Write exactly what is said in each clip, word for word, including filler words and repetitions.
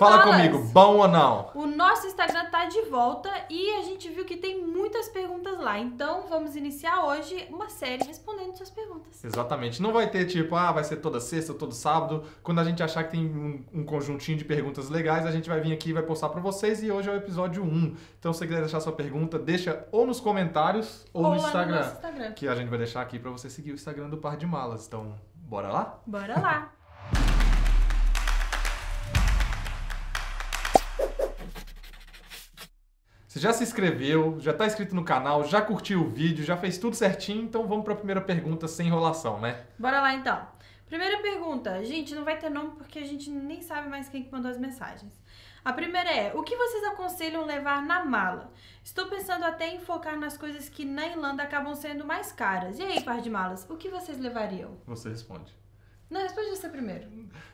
Fala malas. comigo, bom ou não? O nosso Instagram tá de volta e a gente viu que tem muitas perguntas lá. Então vamos iniciar hoje uma série respondendo suas perguntas. Exatamente. Não vai ter tipo, ah, vai ser toda sexta, todo sábado. Quando a gente achar que tem um, um conjuntinho de perguntas legais, a gente vai vir aqui e vai postar pra vocês. E hoje é o episódio um. Então se você quiser deixar sua pergunta, deixa ou nos comentários ou, Ou no, lá Instagram, no nosso Instagram. que a gente vai deixar aqui pra você seguir o Instagram do Par de Malas. Então, bora lá? Bora lá. Você já se inscreveu, já tá inscrito no canal, já curtiu o vídeo, já fez tudo certinho, então vamos para a primeira pergunta sem enrolação, né? Bora lá então. Primeira pergunta. Gente, não vai ter nome porque a gente nem sabe mais quem que mandou as mensagens. A primeira é, o que vocês aconselham levar na mala? Estou pensando até em focar nas coisas que na Irlanda acabam sendo mais caras. E aí, par de malas, o que vocês levariam? Você responde. Não, responde você primeiro.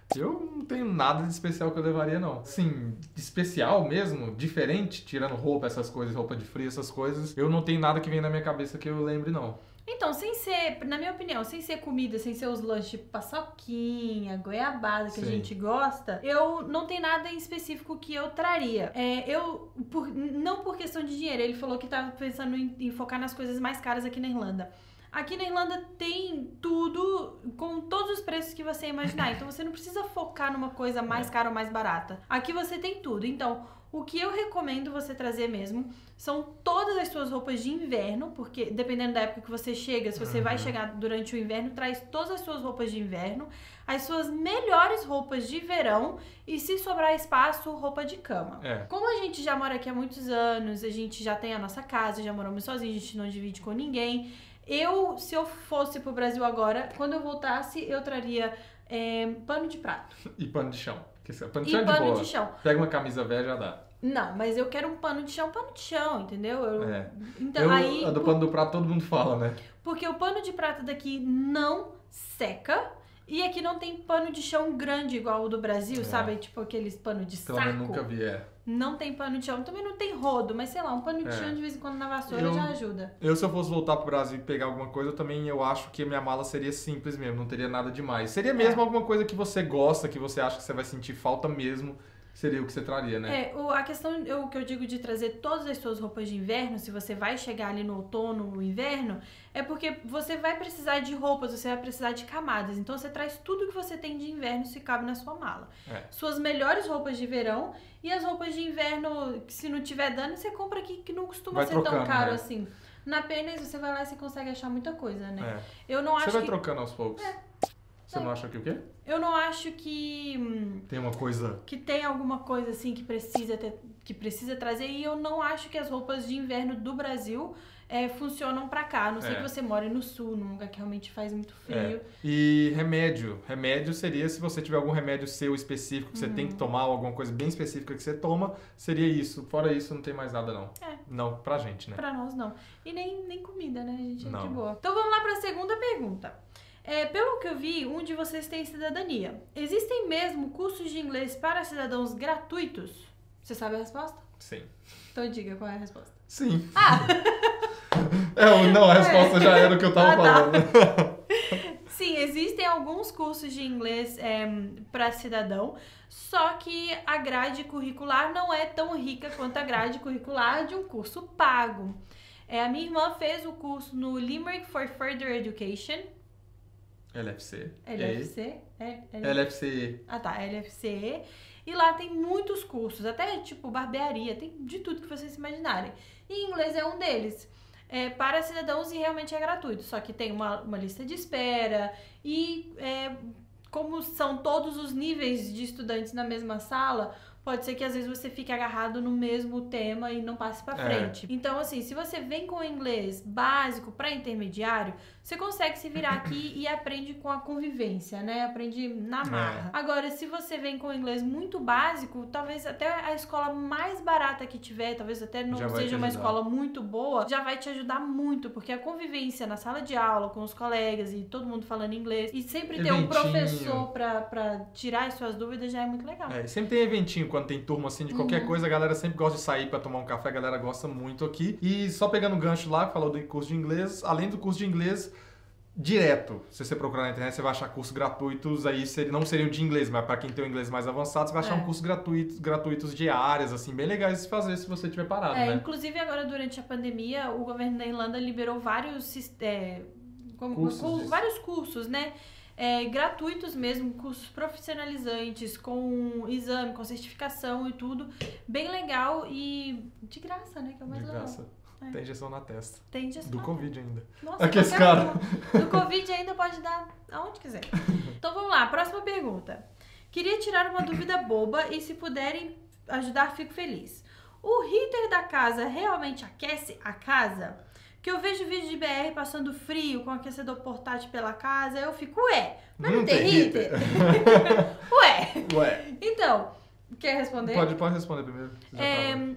Eu não tenho nada de especial que eu levaria, não. Sim, de especial mesmo, diferente, tirando roupa, essas coisas, roupa de frio, essas coisas, eu não tenho nada que vem na minha cabeça que eu lembre, não. Então, sem ser, na minha opinião, sem ser comida, sem ser os lanches tipo paçoquinha, goiabada que Sim. a gente gosta, eu não tem nada em específico que eu traria. É, eu, por, não por questão de dinheiro, ele falou que tava pensando em, em focar nas coisas mais caras aqui na Irlanda. Aqui na Irlanda tem tudo com todos os preços que você imaginar. Então você não precisa focar numa coisa mais cara ou mais barata. Aqui você tem tudo. Então, o que eu recomendo você trazer mesmo são todas as suas roupas de inverno, porque dependendo da época que você chega, se você Uhum. vai chegar durante o inverno, traz todas as suas roupas de inverno, as suas melhores roupas de verão e, se sobrar espaço, roupa de cama. É. Como a gente já mora aqui há muitos anos, a gente já tem a nossa casa, já moramos sozinhos, a gente não divide com ninguém. Eu, se eu fosse pro Brasil agora, quando eu voltasse, eu traria é, pano de prato. E pano de chão. Porque pano de E chão é de pano boa. de chão. Pega uma camisa velha já dá. Não, mas eu quero um pano de chão, pano de chão, entendeu? Eu, É. Então, Eu, aí, a do por- pano do prato todo mundo fala, né? porque o pano de prato daqui não seca. E aqui não tem pano de chão grande igual o do Brasil, É. sabe? Tipo aqueles pano de Pelo saco. menos nunca vi, é. Não tem pano de chão. Também não tem rodo, mas sei lá, um pano de É. chão de vez em quando na vassoura Eu- já ajuda. Eu, se eu fosse voltar pro Brasil e pegar alguma coisa, eu também eu acho que a minha mala seria simples mesmo, não teria nada demais. Seria mesmo É. alguma coisa que você gosta, que você acha que você vai sentir falta mesmo, seria o que você traria, né? É, o- a questão eu, o que eu digo de trazer todas as suas roupas de inverno, se você vai chegar ali no outono, no inverno, é porque você vai precisar de roupas, você vai precisar de camadas. Então você traz tudo que você tem de inverno se cabe na sua mala. É. Suas melhores roupas de verão e as roupas de inverno, que se não tiver dano, você compra aqui, que não costuma Vai ser tão trocando, caro né? assim. Na Penas você vai lá e você consegue achar muita coisa, né? É. Eu não Você acho vai que... trocando aos poucos. Você É. não acha que o quê? Eu não acho que... hum, Tem uma coisa... que tem alguma coisa assim que precisa ter, que precisa trazer, e eu não acho que as roupas de inverno do Brasil é, funcionam pra cá. A não sei É. que você mora no sul, num lugar que realmente faz muito frio. É. E remédio. Remédio seria se você tiver algum remédio seu específico que você tem que Uhum. tomar, ou alguma coisa bem específica que você toma, seria isso. Fora isso, não tem mais nada, não. É. Não, pra gente, né? Pra nós não. E nem, nem comida, né? A gente é Não. de boa. Então vamos lá pra segunda pergunta. É, pelo que eu vi, um de vocês tem cidadania. Existem mesmo cursos de inglês para cidadãos gratuitos? Você sabe a resposta? Sim. Então diga qual é a resposta. Sim. Ah! É, não, a resposta já era o que eu tava Ah, tá. falando. Sim, existem alguns cursos de inglês é, para cidadão, só que a grade curricular não é tão rica quanto a grade curricular de um curso pago. É, a minha irmã fez o curso no Limerick for Further Education, L F C. L F C, é, L- L F C. ah tá, L F C E, e lá tem muitos cursos, até tipo barbearia, tem de tudo que vocês imaginarem. E inglês é um deles. É, para cidadãos e realmente é gratuito, só que tem uma, uma lista de espera e é, como são todos os níveis de estudantes na mesma sala, pode ser que às vezes você fique agarrado no mesmo tema e não passe pra É. frente. Então assim, se você vem com inglês básico para intermediário, você consegue se virar aqui e aprende com a convivência, né? Aprende na marra. Agora, se você vem com inglês muito básico, talvez até a escola mais barata que tiver, talvez até não Já vai te seja uma ajudar. escola muito boa, já vai te ajudar muito, porque a convivência na sala de aula com os colegas e todo mundo falando inglês e sempre ter um Eventinho. professor pra, pra tirar as suas dúvidas já é muito legal. É, e sempre tem eventinho quando tem turma assim de qualquer Uhum. coisa, a galera sempre gosta de sair pra tomar um café, a galera gosta muito aqui. E só pegando um gancho lá, falou do curso de inglês, além do curso de inglês, direto. Se você procurar na internet, você vai achar cursos gratuitos, aí não seriam de inglês, mas para quem tem o inglês mais avançado, você vai achar É. um curso gratuito, gratuitos de áreas, assim, bem legais de se fazer se você tiver parado, É, né? inclusive agora durante a pandemia, o governo da Irlanda liberou vários, sis- é, como- Cursos cu- disso. vários cursos, né? É, gratuitos mesmo, cursos profissionalizantes, com exame, com certificação e tudo. Bem legal e de graça, né? Que é o mais De legal. graça. É. Tem injeção na testa. Tem injeção. Do Covid ainda. Nossa, Aqui esse qualquer cara. um. Do Covid ainda pode dar aonde quiser. Então vamos lá, próxima pergunta. Queria tirar uma dúvida boba e se puderem ajudar, fico feliz. O heater da casa realmente aquece a casa? Que eu vejo vídeo de B R passando frio com aquecedor portátil pela casa, eu fico, ué, mas não, Não tem, tem heater? Ué, Ué. então, quer responder? Pode, pode responder primeiro. Você já É, falou.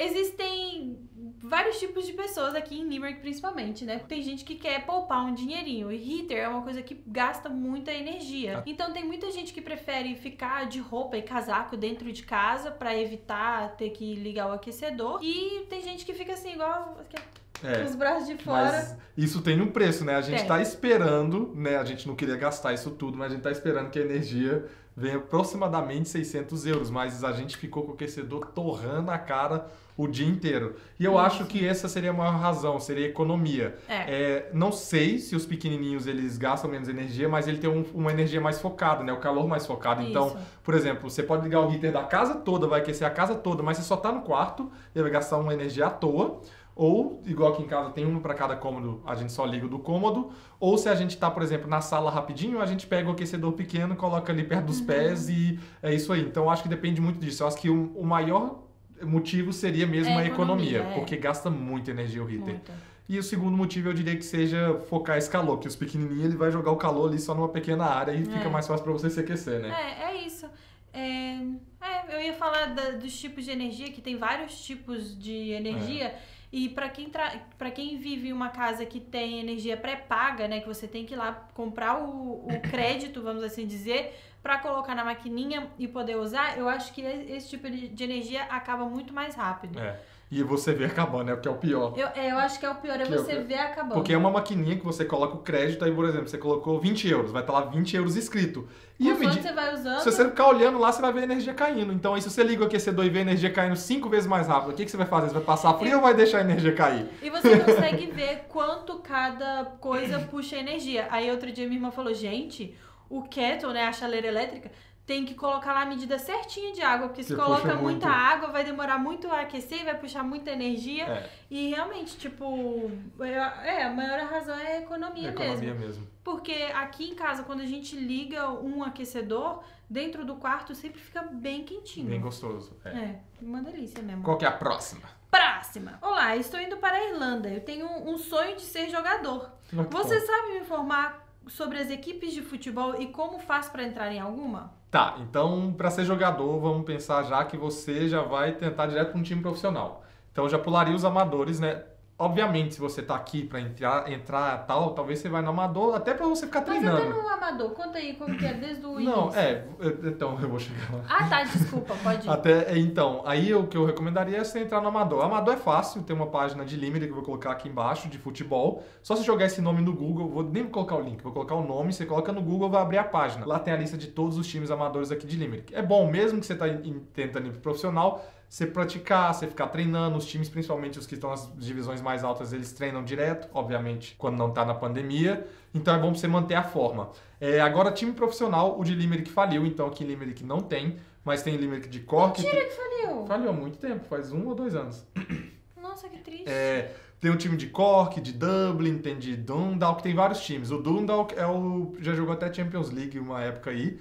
existem vários tipos de pessoas aqui em Limerick, principalmente, né? Tem gente que quer poupar um dinheirinho. E heater é uma coisa que gasta muita energia. Ah. Então tem muita gente que prefere ficar de roupa e casaco dentro de casa pra evitar ter que ligar o aquecedor. E tem gente que fica assim, igual com É. os braços de fora. Mas isso tem um preço, né? A gente Tem. tá esperando, né? A gente não queria gastar isso tudo, mas a gente tá esperando que a energia venha aproximadamente seiscentos euros. Mas a gente ficou com o aquecedor torrando a cara o dia inteiro. E eu Isso. acho que essa seria a maior razão, seria a economia. É. É, não sei se os pequenininhos eles gastam menos energia, mas ele tem um- uma energia mais focada, né? O calor mais focado. Então, Isso. por exemplo, você pode ligar o heater da casa toda, vai aquecer a casa toda, mas você só tá no quarto, ele vai gastar uma energia à toa. Ou, igual aqui em casa tem um para cada cômodo, a gente só liga o do cômodo. Ou se a gente tá, por exemplo, na sala rapidinho, a gente pega o aquecedor pequeno, coloca ali perto dos Uhum. pés e é isso aí. Então, eu acho que depende muito disso. Eu acho que o, o maior motivo seria mesmo É a a economia, economia, é. porque gasta muita energia o heater. Muito. E o segundo motivo eu diria que seja focar esse calor, que os pequenininhos ele vai jogar o calor ali só numa pequena área e fica É. mais fácil para você se aquecer, né? É, é isso. É, é, eu ia falar da- dos tipos de energia, que tem vários tipos de energia. E pra quem, tra... pra quem vive em uma casa que tem energia pré-paga, né? Que você tem que ir lá comprar o, o crédito, vamos assim dizer, pra colocar na maquininha e poder usar, eu acho que esse tipo de de energia acaba muito mais rápido. É. E você vê acabando, é o que é o pior. Eu, é, eu acho que é o pior, é Que é o você pior. ver acabando. Porque é uma maquininha que você coloca o crédito, aí, por exemplo, você colocou vinte euros, vai estar lá vinte euros escrito. E a Conforme medi- você vai usando... se você ficar olhando lá, você vai ver a energia caindo. Então, aí, se você liga o aquecedor e vê a energia caindo cinco vezes mais rápido, o que, que você vai fazer? Você vai passar frio ou vai deixar a energia cair? E você consegue ver quanto cada coisa puxa energia. Aí outro dia minha irmã falou, gente, o kettle, né, a chaleira elétrica, tem que colocar lá a medida certinha de água, porque se Que coloca puxa muita muito. água, vai demorar muito a aquecer e vai puxar muita energia. É, E realmente, tipo, é, é, a maior razão é a economia, economia mesmo. mesmo. Porque aqui em casa, quando a gente liga um aquecedor, dentro do quarto sempre fica bem quentinho. Bem gostoso. É. É, uma delícia mesmo. Qual que é a próxima? Próxima. Olá, estou indo para a Irlanda. Eu tenho um, um sonho de ser jogador. Você sabe me informar sobre as equipes de futebol e como faz para entrar em alguma? Tá, então para ser jogador, vamos pensar já que você já vai tentar direto para um time profissional. Então já pularia os amadores, né? Obviamente, se você tá aqui para entrar, entrar tal, talvez você vai no amador, até para você ficar Mas treinando. até no amador, conta aí como que é desde o Não, início. é, eu- então eu vou chegar lá. Ah, tá, desculpa, pode ir. Até, então, aí o que eu recomendaria é você entrar no Amador. Amador é fácil, tem uma página de Limerick que eu vou colocar aqui embaixo, de futebol. Só se jogar esse nome no Google, vou nem colocar o link, vou colocar o nome, você coloca no Google, vai abrir a página. Lá tem a lista de todos os times amadores aqui de Limerick. É bom, mesmo que você tá in- tentando ir pro profissional, você praticar, você ficar treinando. Os times, principalmente os que estão nas divisões mais altas, eles treinam direto, obviamente, quando não tá na pandemia. Então é bom pra você manter a forma. É, agora, time profissional, o de Limerick faliu, então aqui em Limerick não tem, mas tem Limerick de Cork. Mentira que faliu. Faliu há muito tempo, faz um ou dois anos. Nossa, que triste. É, tem um time de Cork, de Dublin, tem de Dundalk, tem vários times. O Dundalk é o, já jogou até Champions League uma época aí,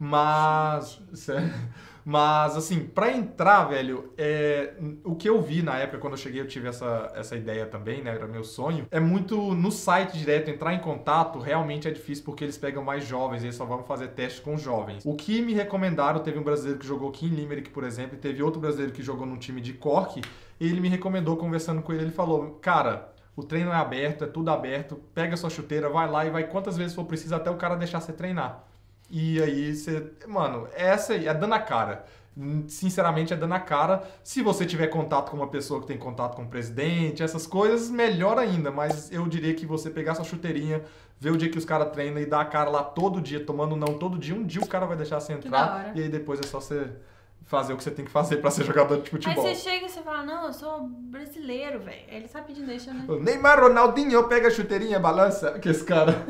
mas... sério. Mas, assim, pra entrar, velho, é, o que eu vi na época, quando eu cheguei, eu tive essa, essa ideia também, né? Era meu sonho. É muito no site direto, entrar em contato, realmente é difícil porque eles pegam mais jovens, eles só vão fazer testes com jovens. O que me recomendaram, teve um brasileiro que jogou aqui em Limerick, por exemplo, e teve outro brasileiro que jogou num time de Cork, e ele me recomendou, conversando com ele, ele falou, cara... O treino é aberto, é tudo aberto, pega sua chuteira, vai lá e vai quantas vezes for preciso até o cara deixar você treinar. E aí você... Mano, essa aí é dando a cara. sinceramente, é dando a cara. Se você tiver contato com uma pessoa que tem contato com o presidente, essas coisas, melhor ainda. Mas eu diria que você pegar sua chuteirinha, ver o dia que os caras treinam e dar a cara lá todo dia, tomando não todo dia, um dia o cara vai deixar você entrar. E aí depois é só você fazer o que você tem que fazer pra ser jogador de futebol. Aí você chega e você fala, não, eu sou brasileiro, velho. Ele sabe pedindo deixa, né? O Neymar, Ronaldinho, pega a chuteirinha, balança. Que esse cara...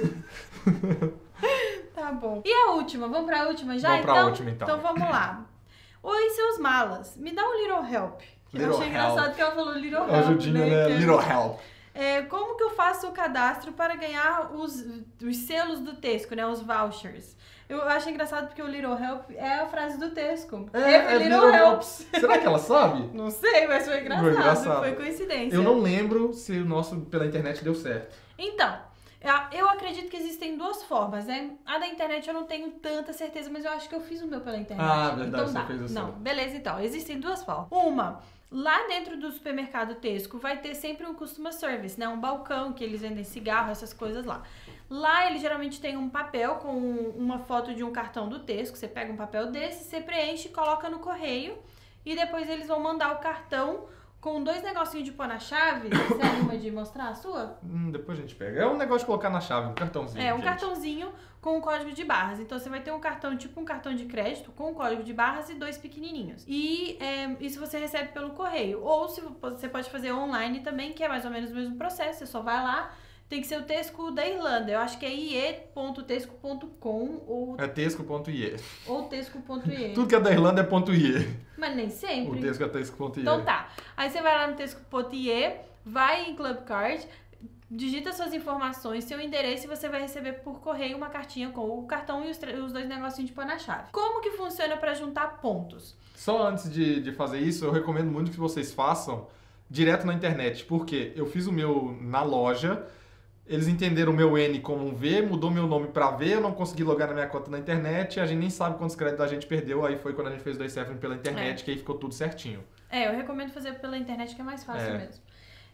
Tá bom. E a última? Vamos pra última já? Vamos pra então, última, então. Então vamos lá. Oi, seus malas. Me dá um little help. Little eu achei help. engraçado que ela falou little help. A Judinha, né? Que... Little help. É, como que eu faço o cadastro para ganhar os, os selos do Tesco, né? Os vouchers. Eu acho engraçado porque o little help é a frase do Tesco. É, é, é little, little helps. Será que ela sabe? Não sei, mas foi engraçado. Foi engraçado. Foi coincidência. Eu não lembro se o nosso pela internet deu certo. Então, eu acredito que existem duas formas, né? A da internet eu não tenho tanta certeza, mas eu acho que eu fiz o meu pela internet. Ah, verdade, então, você dá. fez o seu. Não, beleza, então. Existem duas formas. Uma, lá dentro do supermercado Tesco vai ter sempre um customer service, né? Um balcão que eles vendem cigarro, essas coisas lá. Lá ele geralmente tem um papel com uma foto de um cartão do Tesco. Você pega um papel desse, você preenche, coloca no correio e depois eles vão mandar o cartão com dois negocinhos de pôr na chave. Você anima de mostrar a sua? Hum, depois a gente pega. É um negócio de colocar na chave, um cartãozinho. É, um gente. cartãozinho com um código de barras. Então você vai ter um cartão, tipo um cartão de crédito, com um código de barras e dois pequenininhos. E é, isso você recebe pelo correio. Ou se você pode fazer online também, que é mais ou menos o mesmo processo. Você só vai lá. Tem que ser o Tesco da Irlanda. Eu acho que é i e ponto tesco ponto com ou... É tesco.ie. Ou tesco.ie. Tudo que é da Irlanda é ponto .ie. Mas nem sempre. O Tesco é tesco.ie. Então tá. Aí você vai lá no tesco.ie, vai em Club Card, digita suas informações, seu endereço e você vai receber por correio uma cartinha com o cartão e os, os dois negocinhos de pôr na chave. Como que funciona para juntar pontos? Só antes de, de fazer isso, eu recomendo muito que vocês façam direto na internet. Porque eu fiz o meu na loja... Eles entenderam o meu N como um V, mudou meu nome pra V, eu não consegui logar na minha conta na internet, a gente nem sabe quantos créditos a gente perdeu, aí foi quando a gente fez dois Seven pela internet, é. que aí ficou tudo certinho. É, eu recomendo fazer pela internet, que é mais fácil é. mesmo.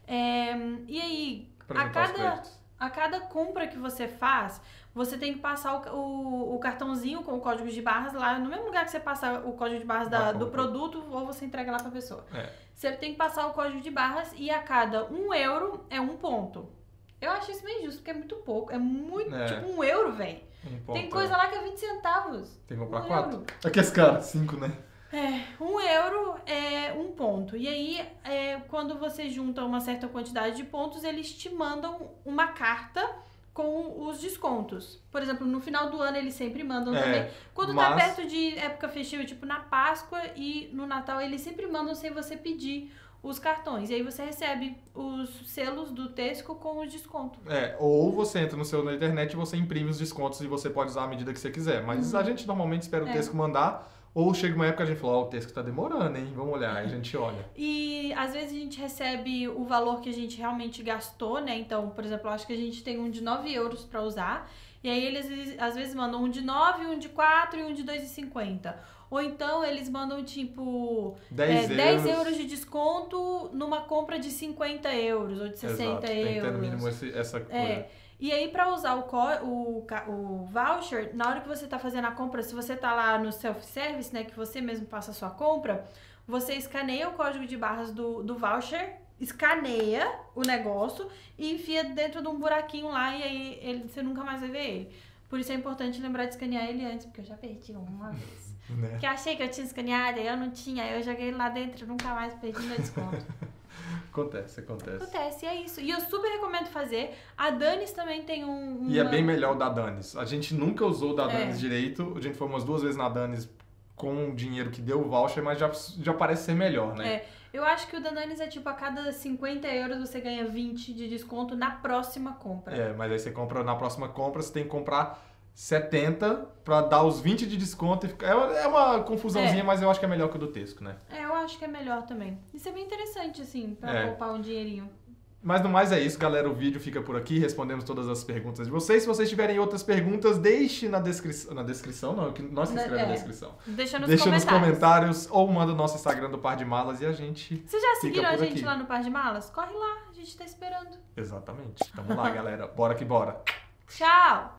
É, e aí, pra a cada, a cada compra que você faz, você tem que passar o, o, o cartãozinho com o código de barras lá, no mesmo lugar que você passa o código de barras da, do produto, ou você entrega lá pra pessoa. É. Você tem que passar o código de barras e a cada um euro é um ponto. Eu acho isso meio justo, porque é muito pouco. É muito, é. tipo, um euro, velho. Um Tem coisa lá que é vinte centavos. Tem que comprar um quatro? Euro. Aqui esse cara, cinco, né? É, um euro é um ponto. E aí, é, quando você junta uma certa quantidade de pontos, eles te mandam uma carta com os descontos. Por exemplo, no final do ano eles sempre mandam é, também. Quando mas... tá perto de época festiva, tipo na Páscoa e no Natal, eles sempre mandam sem você pedir os cartões. E aí você recebe os selos do Tesco com o desconto. É, ou você entra no seu na internet e você imprime os descontos e você pode usar à medida que você quiser. Mas uhum. a gente normalmente espera o é. Tesco mandar, ou chega uma época que a gente fala, ó, oh, o Tesco tá demorando, hein? Vamos olhar, aí a gente olha. E às vezes a gente recebe o valor que a gente realmente gastou, né? Então, por exemplo, eu acho que a gente tem um de nove euros pra usar. E aí eles às vezes mandam um de nove, um de quatro e um de dois e cinquenta. Ou então eles mandam tipo dez, é, dez euros de desconto numa compra de cinquenta euros ou de sessenta Exato. euros. Tem que ter no mínimo esse, essa coisa. É. E aí, pra usar o, o, o voucher, na hora que você tá fazendo a compra, se você tá lá no self-service, né, que você mesmo passa a sua compra, você escaneia o código de barras do, do voucher, escaneia o negócio e enfia dentro de um buraquinho lá e aí ele, você nunca mais vai ver ele. Por isso é importante lembrar de escanear ele antes, porque eu já perdi uma vez. Né? Porque eu achei que eu tinha escaneado e eu não tinha, aí eu joguei lá dentro e nunca mais perdi meu desconto. Acontece, acontece. Acontece, é isso. E eu super recomendo fazer. A Danis também tem um... Uma... E é bem melhor o da Danis. A gente nunca usou o da Danis é. direito. A gente foi umas duas vezes na Danis com o dinheiro que deu o voucher, mas já, já parece ser melhor, né? É. Eu acho que o da Danis é tipo, a cada cinquenta euros você ganha vinte de desconto na próxima compra. É, mas aí você compra, na próxima compra você tem que comprar setenta pra dar os vinte de desconto. E fica... É uma confusãozinha, é. mas eu acho que é melhor que o do Tesco, né? É, eu acho que é melhor também. Isso é bem interessante, assim, pra é. poupar um dinheirinho. Mas no mais é isso, galera. O vídeo fica por aqui. Respondemos todas as perguntas de vocês. Se vocês tiverem outras perguntas, deixe na descrição. Na descrição, não, que nós que escrevemos é. na descrição. Deixa nos Deixa comentários. nos comentários ou manda no nosso Instagram do Par de Malas e a gente. Vocês já seguiram a gente aqui. lá no Par de Malas? Corre lá, a gente tá esperando. Exatamente. Tamo lá, galera. Bora que bora. Tchau!